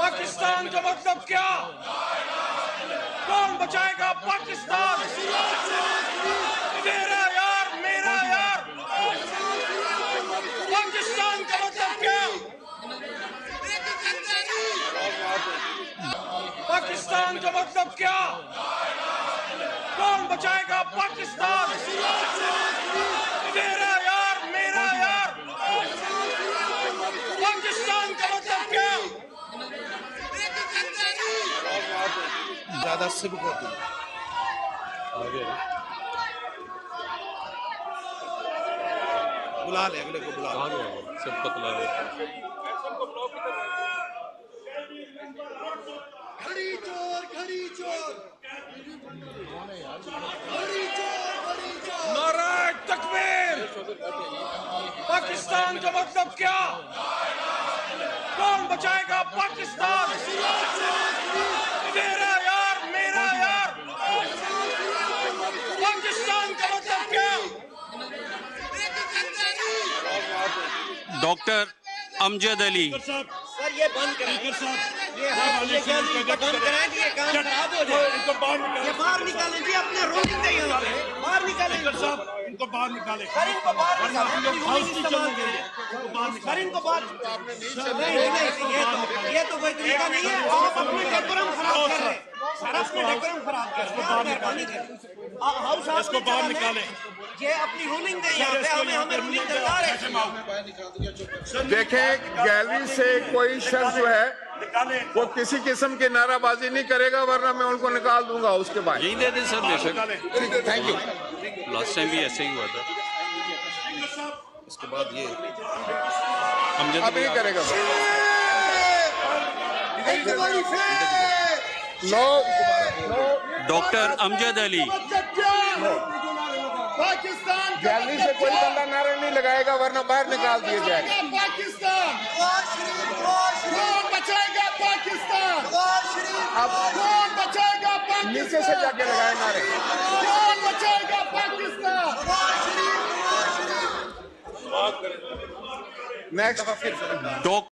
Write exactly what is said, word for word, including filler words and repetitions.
पाकिस्तान का मतलब क्या? कौन बचाएगा पाकिस्तान? तेरा यार मेरा यार। पाकिस्तान का मतलब क्या? पाकिस्तान का मतलब क्या? कौन बचाएगा पाकिस्तान? तेरा यार मेरा यार। पाकिस्तान का मतलब क्या? ज्यादा सिर्फ होती है आगे बुला ले, अगले को बुला ले, सब पतला है। घड़ी चोर घड़ी चोर घड़ी चोर घड़ी चोर। नारे तकबीर। पाकिस्तान का मतलब क्या? कौन बचाएगा पाकिस्तान? तेरा यार मेरा यार। पाकिस्तान का मतलब क्या? डॉक्टर अमजद अली। सर ये बंद कराएं, ये ये बंद कराएं, ये काम खराब हो जाए। ये बाहर निकालें जी, अपने रोलिंग दे यहाँ पे बाहर निकालें इनको बाहर निकाले, सर इनको बाहर निकालें, रोलिंग इस्तेमाल करें सर, इनको बाहर नहीं नहीं ये तो ये तो कोई तरीका नहीं है। आप अपने डेकोरम खराब कर रहे हैं सर, अपने डेकोरम खराब कर रहे हैं। मेहरबानी करें हाउस हाउस इसको बाहर निकाले, ये अपनी रूलिंग दे यहाँ पे, हमें हमें रूलिंग दरकार है। देखें, गैलरी से कोई शख्स जो है वो किसी किस्म की नाराबाजी नहीं करेगा, वरना मैं उनको निकाल दूंगा उसके बाद। यही दे दे सर, बेशक। ठीक है, थैंक यू। लास्ट टाइम भी ऐसे ही हुआ था। इसके बाद ये अमजद अब नहीं करेगा डॉक्टर अमजद अली। पाकिस्तान गैलरी से कोई बंदा नारा नहीं लगाएगा, वरना बाहर निकाल दिया जाएगा। पाकिस्तान कौन बचाएगा पाकिस्तान? अब कौन बचाएगा पाकिस्तान? नीचे से जाके लगाए नारे। कौन बचाएगा पाकिस्तान? Next doctor